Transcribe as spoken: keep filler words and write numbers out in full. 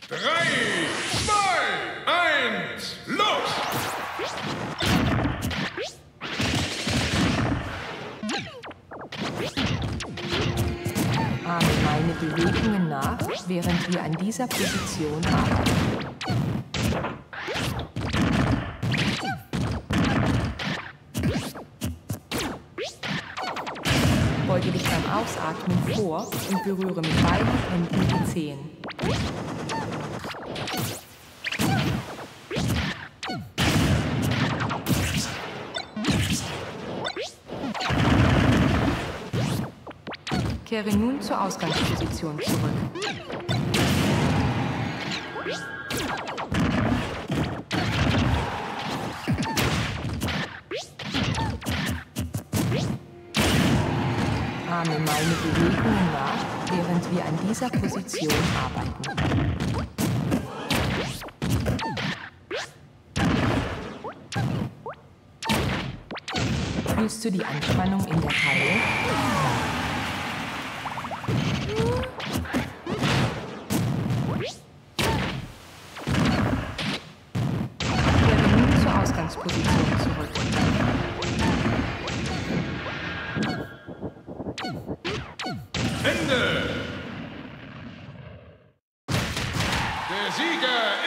Drei, zwei, eins, los! Ahme meine Bewegungen nach, während wir an dieser Position arbeiten. Beuge dich beim Ausatmen vor und berühre mit beiden Händen die Zehen. Kehre nun zur Ausgangsposition zurück. Ahme meine Bewegungen nach, während wir an dieser Position arbeiten. Fühlst du die Anspannung in der Taille? Kehre nun zur Ausgangsposition zurück. Ende! Der Sieger